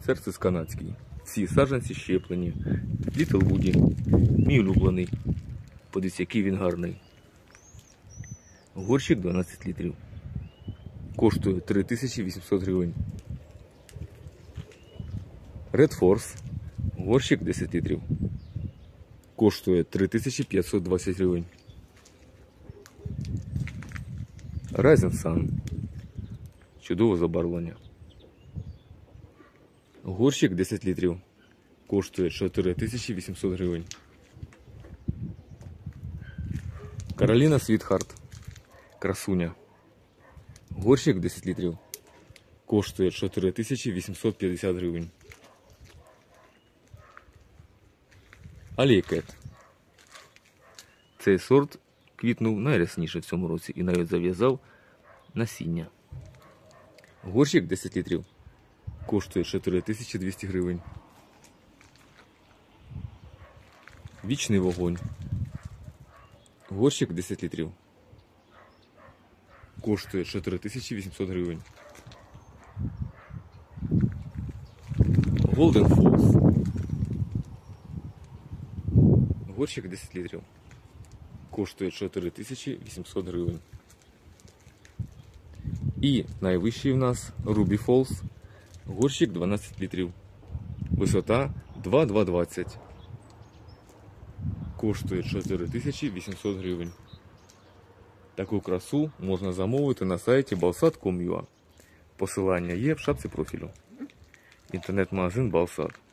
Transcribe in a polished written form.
Церцис канадський. Всі саджанці щеплені. Літл Вуді. Мій улюблений. Подивіться, який він гарний. Горщик 12 літрів. Коштує 3800 гривень. Red Force. Горщик 10 літрів. Коштує 3520 гривень. Rising Sun. Чудове забарвлення. Горщик 10 літрів. Коштує 4800 гривень. Кароліна Світхарт. Красуня. Горщик 10 літрів. Коштує 4850 гривень. Алейкет. Цей сорт квітнув найрясніше в цьому році і навіть зав'язав насіння. Горщик 10 літрів. Коштує 4200 гривень. Вічний вогонь. Горщик 10 літрів. Коштує 4800 гривень. Golden Falls. Горщик 10 літрів. Коштує 4800 гривень. І найвищий в нас Ruby Falls. Горщик 12 літрів. Висота 2,220. Коштує 4800 гривень. Таку красу можна замовити на сайті balsat.com.ua. Посилання є в шапці профілю. Інтернет-магазин Балсат.